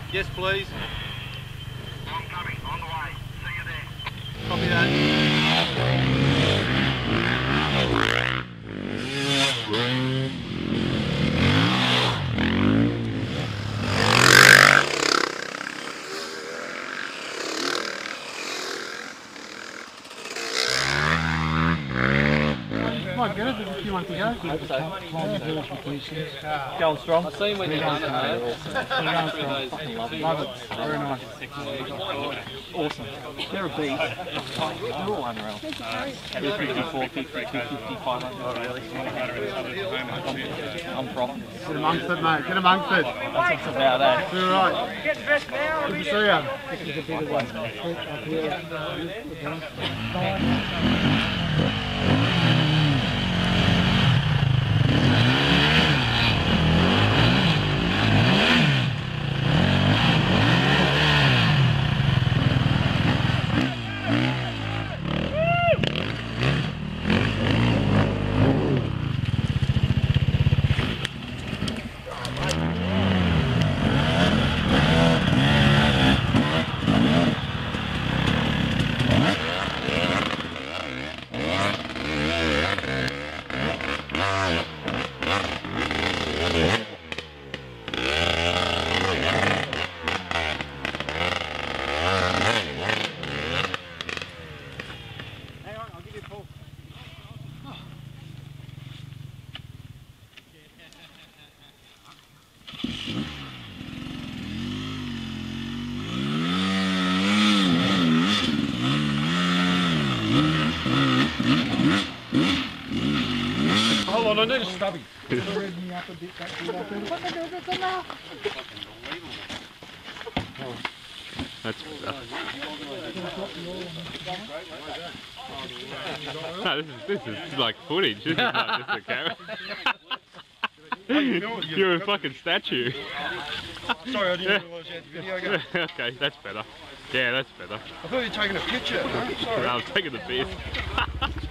Yes, please. I'm coming, on the way. See you there. Copy that. Might get it if you want to go. Going strong. I've seen when you've done it, mate. Love it. Very nice. Awesome. They're a beast. They're all unreal. 54, 50, 250, 500. Oh, really? I'm profit. Get amongst it, mate. Get amongst it. That's about that. All right. Get dressed now. Good to see you. This is a bit of Hold on, I need a stubby. That's better. No, this is like footage. This is not just a camera. You're a fucking statue. Sorry, I didn't realise you had the video going. Okay, that's better. Yeah, that's better. I thought you were taking a picture. Sorry. No, I was taking the piss.